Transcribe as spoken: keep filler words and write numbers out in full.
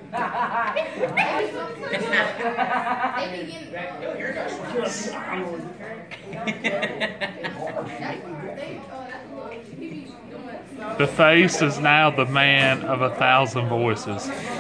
The face is now the man of a thousand voices.